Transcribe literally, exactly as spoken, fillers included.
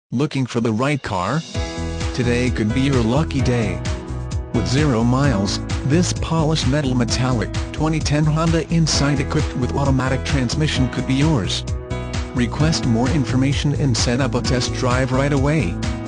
Looking for the right car? Today could be your lucky day. With zero miles, this polished metal metallic twenty ten Honda Insight equipped with automatic transmission could be yours. Request more information and set up a test drive right away.